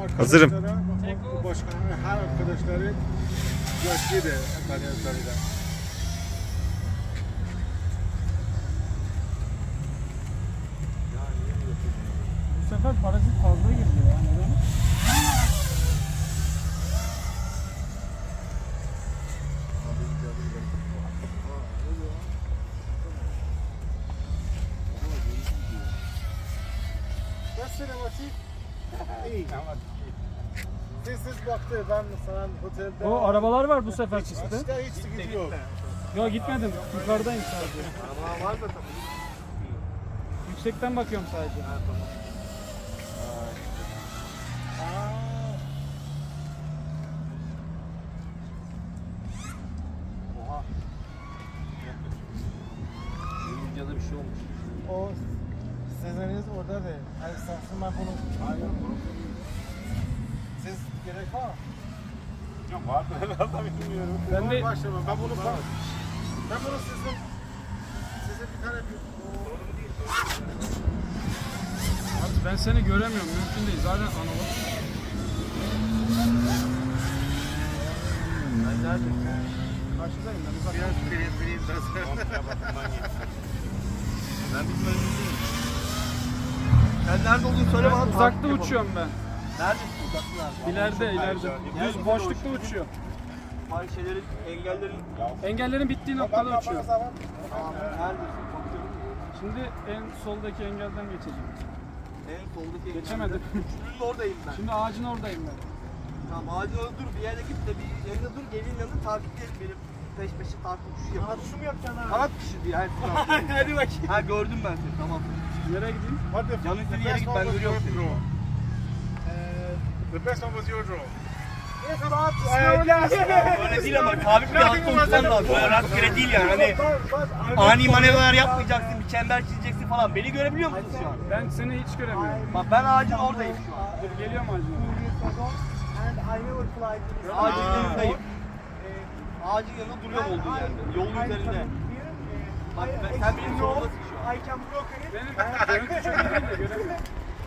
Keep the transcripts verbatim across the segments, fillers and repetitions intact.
Hazırım. Başkanın her arkadaşları yaşlıydı. Bu sefer parazit fazla girdi ya. Neden? Nasıl maçı? İyi. Siz siz baktı ben sana otelde. O arabalar var bu sefer pistte. Açta hiç gidiyor. Yok gitmedim. Yukarıdayım sadece. Araba var da tabii. Yüksekten bakıyorum sadece. Ha tamam. Aa. Oha. Videoda bir şey olmuş. O Sezar'ınız orada da. Hayır sansın ben bunu. Hayır. Siz gerek var. Yok var da herhalde bilmiyorum. Ben de başlama. Ben bunu ben bunu sizin size bir tane bir Abi ben seni göremiyorum. Mümkün değil. Zaten analog. Ben neredeyim? Karşıdayım ben. Uzak. biraz bir bir biraz. Ben bizim önümüzdeyim. Sen nerede olduğunu söyle bana. Ben uzakta uçuyorum ben. Neredesin? Uzakta nerede? İleride, ileride. Düz boşlukta uçuyor. Ay şeylerin, engellerin... Engellerin bittiği noktada uçuyor. Tamam, neredesin? Şimdi en soldaki engelden geçeceğim. En soldaki engelden. Geçemedim. Şunun oradayım ben. Şimdi ağacın oradayım ben. Tamam, ağacın orada dur. Bir yere git de bir yerine dur. Gelin yanına takip et. Benim peş peşe takip uçuşu yapalım. Hadi şu mu yapacaksın ha? Kanat kuşu diye. Hadi, hadi bakayım. Ha gördüm ben seni. Tamam. Nereye gideyim? What the Yanlış the bir yere best git, one ben was görüyorum your seni. draw. The best one was your draw. Öyle değil ama sabit bir hatta uçman lazım. Böyle rastgele değil yani. Hani ani manevralar yapmayacaksın, bir çember çizeceksin falan. Beni görebiliyor musun şu an? Ben seni hiç göremiyorum. Bak ben ağacın oradayım şu an. Dur geliyorum ağacın oraya. Ağacın yanındayım. Ağacın yanında duruyorum olduğu yerde. Yolun üzerinde. Bak ben, sen benim yoldasın şu an. Benim görüntü çok iyi değil de göremiyorum.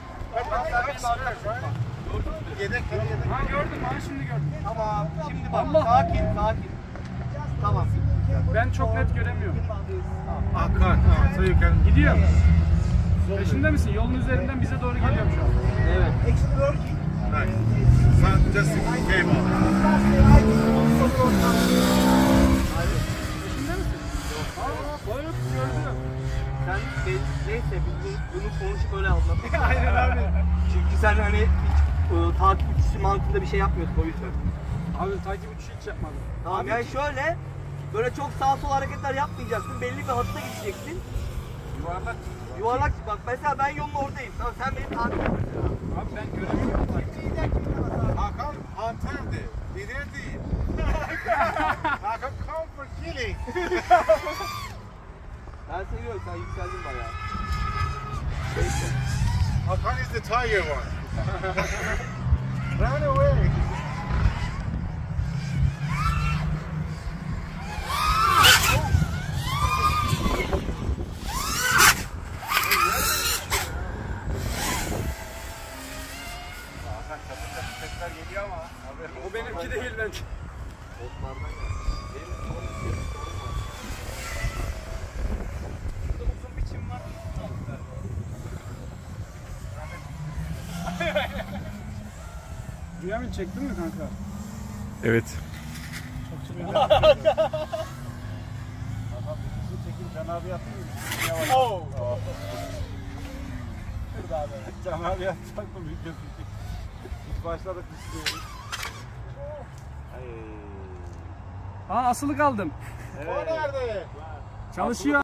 Yedek yedek. Ha gördüm, ha şimdi gördüm. Tamam. Şimdi bak Allah. sakin sakin. Tamam. Ben çok net göremiyorum. Hakan. So you can Gidiyorum. Peşinde misin? Yolun üzerinden bize doğru geliyorum şu an. Evet. nice. Sun just came out. Peşinde misin? Aa, balık gördüm. Sen be- neyse biz bu- bunu konuşup öyle anlat. Aynen abi. Çünkü sen hani hiç e, takip uçuşu mantığında bir şey yapmıyorsun o yüzden. Abi takip uçuşu hiç yapmadım. Tamam Abi, yani şöyle böyle çok sağ sol hareketler yapmayacaksın. Belli bir hatta gideceksin. yuvarlak. Yuvarlak bak mesela ben yolun oradayım. Tamam sen beni takip et mesela. Abi ben göremiyorum. Hakan antendi. Lider değil. Hakan come for killing. Ben seviyorum sen yükseldin bayağı. Hakan is the tiger one. Run away. O benimki değil bence. Otlardan ya. Benim sorun bir sorun var. Burada uzun biçim var. Bünyamin çektin mi kanka? Evet. Çok çektim. Çekin Can abi yapayım mı? Oh. Can abi yapacak mı videosu? Biz başladık istiyoruz. Aa asılı kaldım. O nerede? Çalışıyor.